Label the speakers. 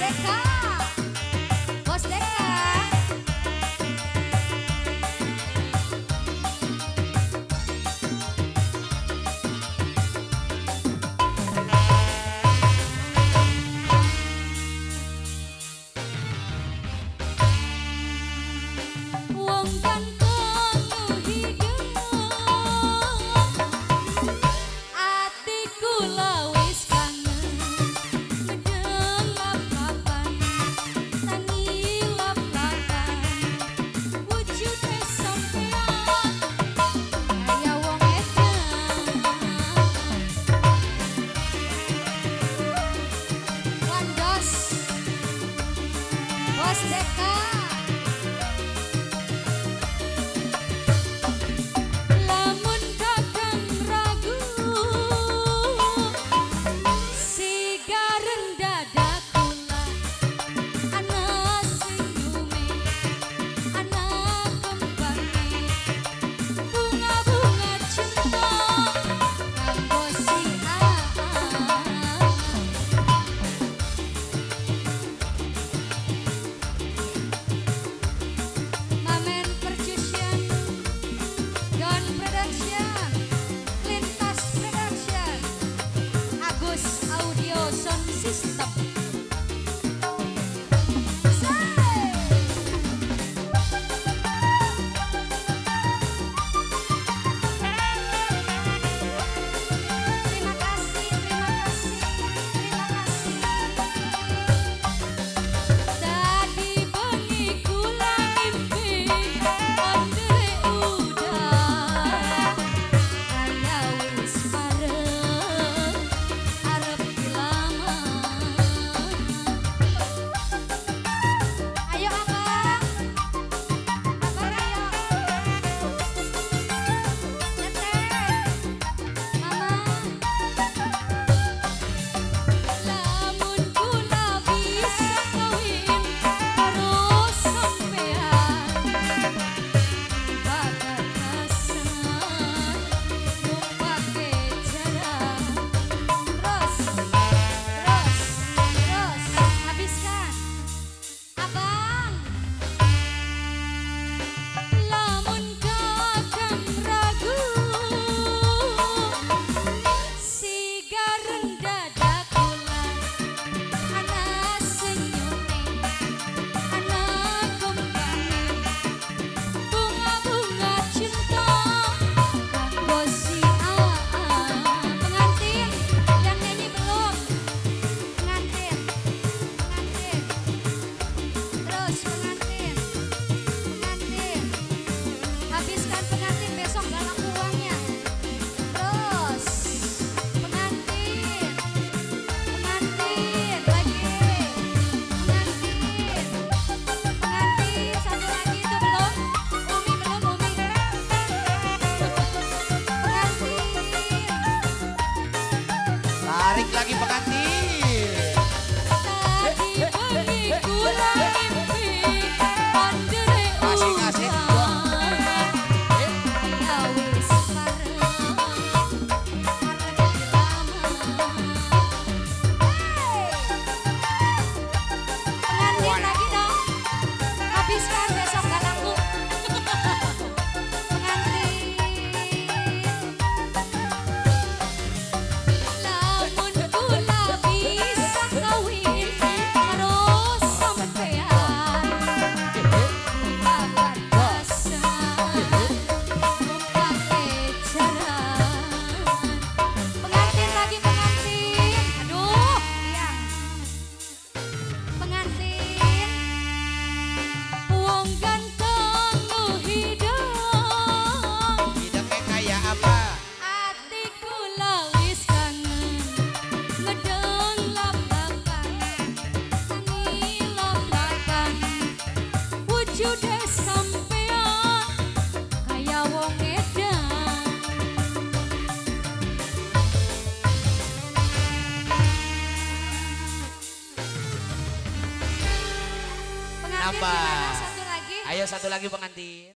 Speaker 1: Deka, Bos Deka. Wong ganteng hidup, atiku lawis kangen, ngedeng lap-lapan, tangi lap-lapan, wujude sampean kaya wong edan. Wandos, Bos Deka. Lamun kakang ragu, sigaren dadak kula, ana senyume, ana kembange, bunga-bunga cinta kanggo si Mamen Percussion, Don Production, Lintas Production, Agus Audio Sound System. Say! Terima kasih, terima kasih, terima kasih. Tadi bengi kula mimpi ondere udan, kaya wis arep dilamar. Ayo abang, abang ayo. Teteh, mama. Lamun kula bisa kawin karo sampean, babakasan numpake jaran. Terus, habiskan. Abang, lamun kakang ragu, sigaren dadak kula, ana senyume, ana kembange, bunga-bunga cinta kanggo si pengantin. Yang nyanyi belum? Pengantin, terus pengantin, habiskan pengantin, besok gak laku uangnya. Terus pengantin lagi, pengantin satu lagi itu belum. Umi belum, Umi. Pengantin.
Speaker 2: Tarik lagi pengantin.
Speaker 1: Tadi bengi kula mimpi ondere
Speaker 2: Kasih.
Speaker 1: udan, kaya wis arep dilamar. Pengantin lagi dong, habiskan besok gak laku. Pengantin. Lamun kula bisa kawin karo sampean, babakasan numpake jaran. Pengantin lagi, pengantin. Aduh, tiang. Pengantin. Wong ganteng hidup,
Speaker 2: Hidupnya kayak apa?
Speaker 1: atiku lawis kangen, ngedeng lap-lapan, tangi lap-lapan, wujude sampean kaya wong edan. Pengantin
Speaker 2: Nambah.
Speaker 1: gimana? Satu lagi?
Speaker 2: Ayo satu lagi pengantin.